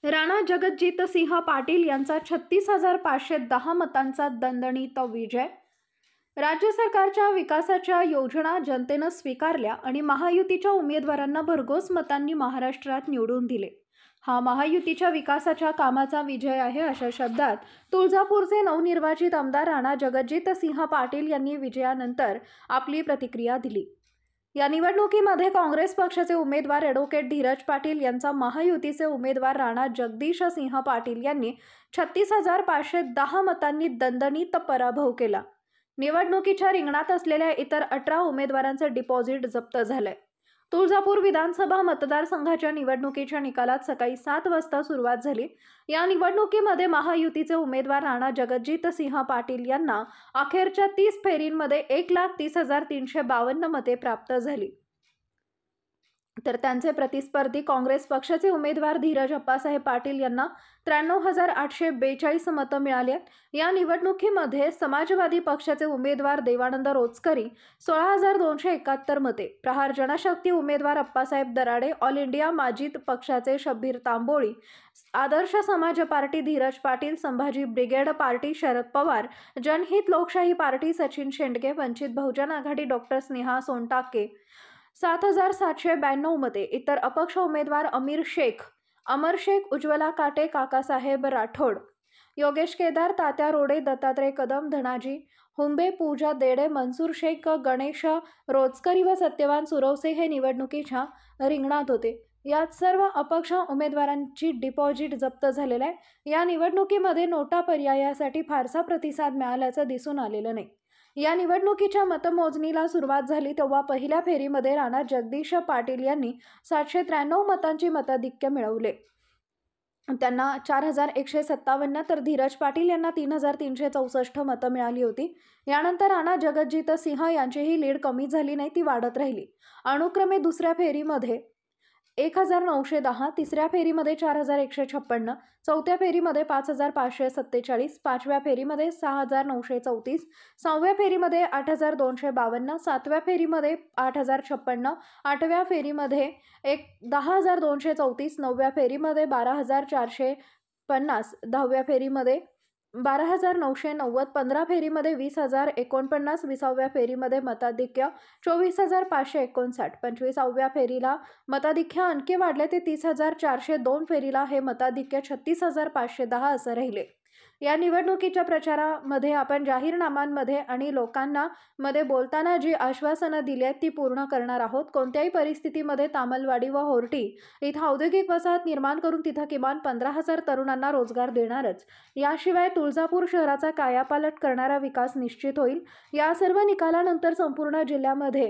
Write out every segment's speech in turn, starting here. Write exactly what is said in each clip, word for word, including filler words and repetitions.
राणा जगजितसिंह पाटील यांचा छत्तीस हजार पाचशे दहा मतांचा दणदणीत विजय। राज्य सरकारच्या विकासाच्या योजना जनतेनं स्वीकारल्या आणि महायुतीच्या उमेदवारांना भरघोस मतांनी महाराष्ट्रात निवडून दिले। हा महायुतीच्या विकासाच्या कामाचा विजय आहे, अशा शब्दात तुळजापूरचे नवनिर्वाचित आमदार राणा जगजितसिंह पाटील यांनी विजयानंतर आपली प्रतिक्रिया दिली। या निवडणुकीमध्ये काँग्रेस पक्षाचे उमेदवार ॲडव्होकेट धीरज पाटील यांचा महायुतीचे उमेदवार राणा जगदीशसिंह पाटील यांनी छत्तीस हजार पाचशे दहा मतांनी दणदणीत पराभव केला। निवडणुकीच्या रिंगणात असलेल्या इतर अठरा उमेदवारांचे डिपॉझिट जप्त झाले। तुळजापूर विधानसभा मतदारसंघाच्या निवडणुकीच्या निकालात सकाळी सात वाजता सुरुवात झाली। या निवडणुकीमध्ये महायुतीचे उमेदवार राणा जगजितसिंह पाटील यांना अखेरच्या तीस फेरींमध्ये एक लाख तीस हजार तीनशे बावन्न मते प्राप्त झाली, तर त्यांचे प्रतिस्पर्धी काँग्रेस पक्षाचे उमेदवार धीरज अप्पासाहेब पाटील यांना त्र्याण्णव हजार आठशे बेचाळीस मतं मिळाली। या निवडणुकीमध्ये समाजवादी पक्षाचे उमेदवार देवानंद रोचकरी सोळा हजार दोनशे एकाहत्तर मते, प्रहार जनशक्ती उमेदवार अप्पासाहेब दराडे, ऑल इंडिया माजीद पक्षाचे Shabbir Tamboli, Adarsh Samaj Party Dheeraj Patil, Sambhaji Brigade Party Sharad Pawar, Janhit Lokshahi Party Sachin Shendge, Vanchit Bahujan Aghadi doctor Sneha Sontakke सात हजार सातशे ब्याण्णव मते, इतर अपक्ष उमेदवार अमीर शेख, अमर शेख, उज्ज्वला काटे, काकासाहेब राठोड, योगेश केदार, तात्या रोडे, दत्तात्रय कदम, धनाजी हुंबे, पूजा देडे, मनसूर शेख, गणेश रोचकरी व सत्यवान सुरवसे हे निवडणुकीच्या रिंगणात होते। यात सर्व अपक्ष उमेदवारांची डिपॉझिट जप्त झालेला आहे। या निवडणुकीमध्ये नोटा पर्यायासाठी फारसा प्रतिसाद मिळाल्याचं दिसून आलेलं नाही। या निवडणुकीच्या मतमोजणीला सुरुवात झाली तेव्हा पहिल्या फेरीमध्ये राणा जगदीश पाटील यांनी सातशे त्र्याण्णव मतांची मताधिक्य मिळवले, त्यांना चार हजार एकशे सत्तावन्न, तर धीरज पाटील यांना तीन हजार तीनशे चौसष्ट मतं मिळाली होती। यानंतर राणा जगजितसिंह यांचीही लीड कमी झाली नाही, ती वाढत राहिली। अनुक्रमे दुसऱ्या फेरीमध्ये एक हजार नऊशे दहा, तिसऱ्या फेरीमध्ये चार हजार एकशे छप्पन्न, चौथ्या फेरीमध्ये पाच हजार पाचशे सत्तेचाळीस, पाचव्या फेरीमध्ये सहा हजार नऊशे चौतीस, सहाव्या फेरीमध्ये आठ हजार दोनशे बावन्न, सातव्या फेरीमध्ये आठ हजार छप्पन्न, आठव्या फेरीमध्ये एक दहा हजार दोनशे चौतीस, नवव्या फेरीमध्ये बारा हजार चारशे पन्नास, दहाव्या फेरीमध्ये बारा हजार नऊशे नव्वद, पंधरा फेरीमध्ये वीस हजार एकोणपन्नास, विसाव्या फेरीमध्ये मताधिक्य चोवीस हजार पाचशे एकोणसाठ, पंचवीसाव्या फेरीला मताधिक्य आणखी वाढले ते तीस हजार चारशे दोन, फेरीला हे मताधिक्य छत्तीस हजार पाचशे दहा असं राहिले। या निवडणुकीच्या प्रचारामध्ये आपण जाहीरनाम्यांमध्ये आणि लोकांना मध्ये बोलताना जी आश्वासनं दिली आहेत ती पूर्ण करणार आहोत। कोणत्याही परिस्थितीमध्ये तामलवाडी व होर्टी इथं औद्योगिक वसाहत निर्माण करून तिथं किमान पंधरा हजार तरुणांना रोजगार देणारच। याशिवाय तुळजापूर शहराचा कायापालट करणारा विकास निश्चित होईल। या सर्व निकालानंतर संपूर्ण जिल्ह्यामध्ये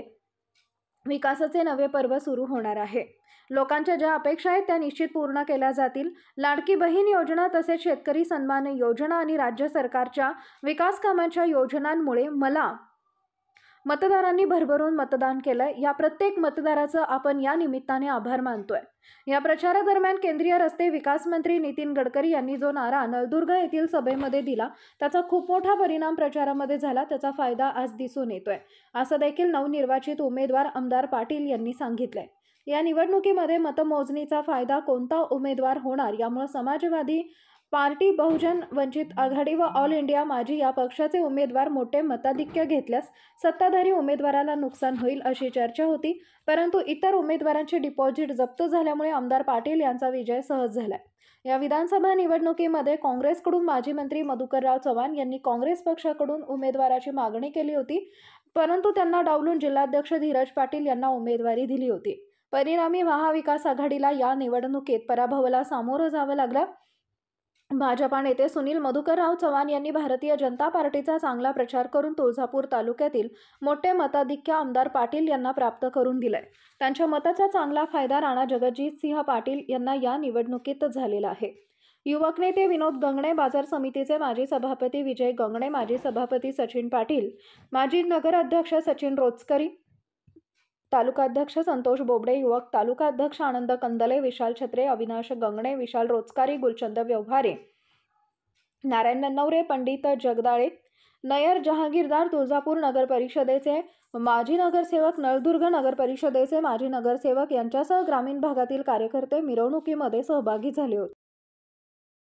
विकासाचे नवे पर्व सुरू होणार आहे। लोकांच्या ज्या अपेक्षा आहेत त्या निश्चित पूर्ण केल्या जातील। लाडकी बहीण योजना, तसेच शेतकरी सन्मान योजना आणि राज्य सरकारच्या विकास कामांच्या योजनांमुळे मला मतदारांनी भरभरून मतदान केलं। या प्रत्येक मतदाराचं आपण या निमित्ताने आभार मानतोय। या प्रचारादरम्यान केंद्रीय रस्ते विकास मंत्री नितीन गडकरी यांनी जो नारा नळदुर्ग येथील सभेमध्ये दिला त्याचा खूप मोठा परिणाम प्रचारामध्ये झाला, त्याचा फायदा आज दिसून येतोय, असं देखील नवनिर्वाचित उमेदवार आमदार पाटील यांनी सांगितलंय। या निवडणुकीमध्ये मतमोजणीचा फायदा कोणता उमेदवार होणार यामुळे समाजवादी पार्टी, बहुजन वंचित आघाडी व ऑल इंडिया माजी या पक्षाचे उमेदवार मोठे मताधिक्य घेतल्यास सत्ताधारी उमेदवाराला नुकसान होईल अशी चर्चा होती, परंतु इतर उमेदवारांचे डिपॉझिट जप्त झाल्यामुळे आमदार पाटील यांचा विजय सहज झाला। या विधानसभा निवडणुकीमध्ये काँग्रेसकडून माजी मंत्री मधुकरराव चव्हाण यांनी काँग्रेस पक्षाकडून उमेदवाराची मागणी केली होती, परंतु त्यांना डावलून जिल्हाध्यक्ष धीरज पाटील यांना उमेदवारी दिली होती। परिणामी महाविकास आघाडीला या निवडणुकीत पराभवाला सामोरं जावं लागलं। भाजपा नेते सुनील मधुकरराव चव्हाण यांनी भारतीय जनता पार्टीचा चांगला प्रचार करून तुळजापूर तालुक्यातील मोठे मताधिक्य आमदार पाटील यांना प्राप्त करून दिलंय। त्यांच्या मताचा चांगला फायदा राणा जगजितसिंह पाटील यांना या निवडणुकीत झालेला आहे। युवक नेते विनोद गंगणे, बाजार समितीचे माजी सभापती विजय गंगणे, माजी सभापती सचिन पाटील, माजी नगराध्यक्ष सचिन रोचकरी, तालुकाध्यक्ष संतोष बोबडे, युवक तालुकाध्यक्ष आनंद कंदले, विशाल छत्रे, अविनाश गंगणे, विशाल रोचकारी, गुलचंद व्यवहारे, नारायण नन्नवरे, पंडित जगदाळे, नयर जहागीरदार, तुळजापूर नगर परिषदेचे माजी नगरसेवक, नळदुर्ग नगर परिषदेचे माजी नगरसेवक यांच्यासह ग्रामीण भागातील कार्यकर्ते मिरवणुकीमध्ये सहभागी झाले होते।